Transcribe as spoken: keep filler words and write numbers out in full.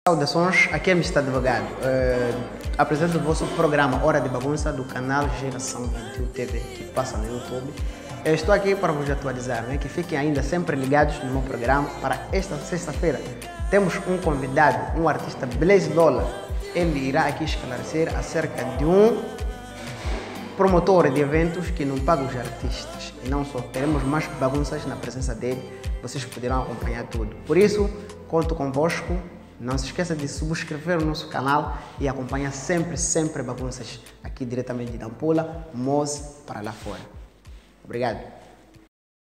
Saudações, aqui é mister Advogado. Uh, apresento o vosso programa Hora de Bagunça do canal Geração vinte e um T V, que passa no YouTube. Eu estou aqui para vos atualizar, né? Que fiquem ainda sempre ligados no meu programa. Para esta sexta-feira temos um convidado, um artista Blaze Dollar. Ele irá aqui esclarecer acerca de um promotor de eventos que não paga os artistas. E não só, teremos mais bagunças na presença dele, vocês poderão acompanhar tudo. Por isso, conto convosco. Não se esqueça de subscrever o nosso canal e acompanhar sempre, sempre bagunças aqui diretamente de Nampula, Moz para lá fora. Obrigado.